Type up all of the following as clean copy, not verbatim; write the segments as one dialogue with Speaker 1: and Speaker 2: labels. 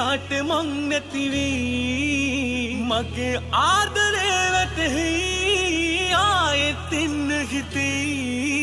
Speaker 1: එදාට මං නැති වී මගේ ආදරේ වැටහි ආයෙත් ඉන්න හිතේ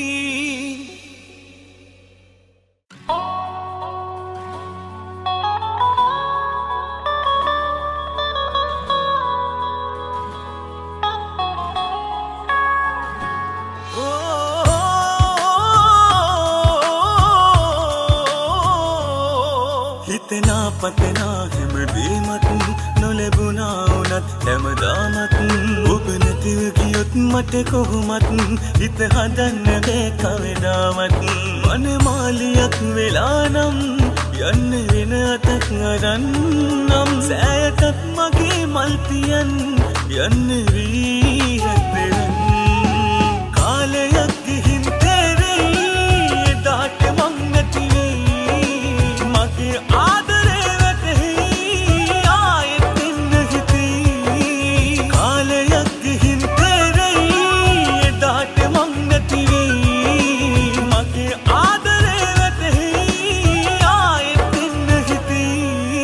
Speaker 1: හිතනා පතනා හැමදේමත් නොලැබුණා වුණත් හැමදාමත් ඔබ නැතිව ගියොත් මට කොහොමත් හිත හදන්න බෑ කවදාවත් මනමාලියක් වෙලා නම් යන්න වෙන අතක් අරන් නම් සෑයටත් මගේ මල්පියන් යන්න වී හැතරන් කාලයක් ගිහින් තෙරෙයි එදාට මං නැති වෙයි මගේ ආදරේ වැටෙහි ආයෙත් ඉන්න හිතේ කාලයක් ගිහින් තෙරෙයි එදාට මං නැති වෙයි මගේ ආදරේ වැටෙහි ආයෙත් ඉන්න හිතේ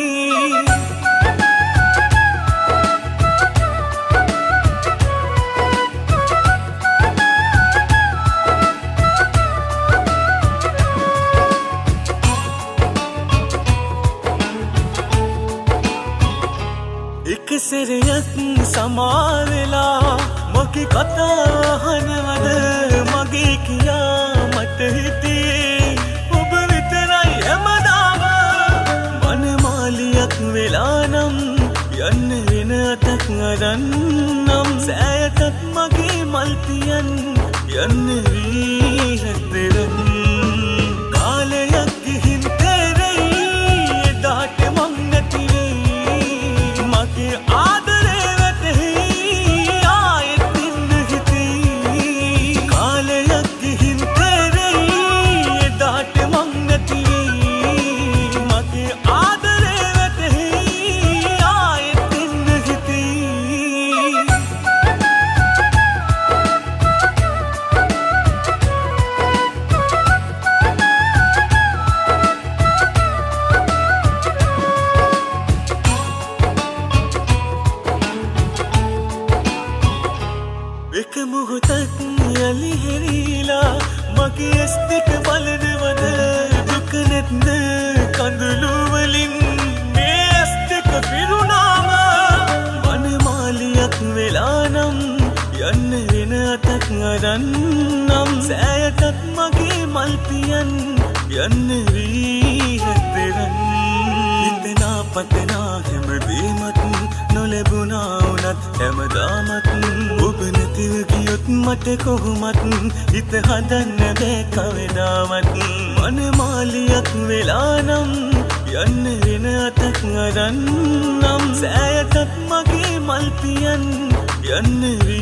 Speaker 1: එක සැරයක් සමාවෙලා මගේ කතා අහනවද මගේ කියා මට හිතේ ඔබ විතරයි හැමදාම මනමාලියක් වෙලා නම් යන්න වෙන අතක් අරන් නම් සෑයටත් මගේ මල්පියන් යන්න වී හැතරන් කාලයක් ගිහින් තෙරෙයි එදාට මං නැති වෙයි මගේ ආදරේ වැටෙහි ආයෙත් ඉන්න හිතේ කාලයක් ගිහින් තෙරෙයි එදාට මං නැති වෙයි මගේ ආදරේ වැටෙහි ආයෙත් ඉන්න හිතේ එක මොහොතක් යලි හෙරීලා මගේ ඇස් දෙක බලනවද දුක නැත්ද කඳුළු වලින් මේ ඇස් දෙක පිරුණාම මනමාලියක් වෙලා නම් යන්න වෙන අතක් අරන් නම් සෑයටත් මගේ මල්පියන් යන්න වී හැතරන් හිතනා පතනා හැමදේමත් නොලැබුණා වුණත් හැමදාමත් ඔබ නැතිව ගියොත් මට කොහොමත් හිත හදන්න බෑ කවදාවත් මනමාලියක් වෙලා නම් යන්න වෙන අතක් අරන් නම් සෑයටත් මගේ මල්පියන් යන්න වී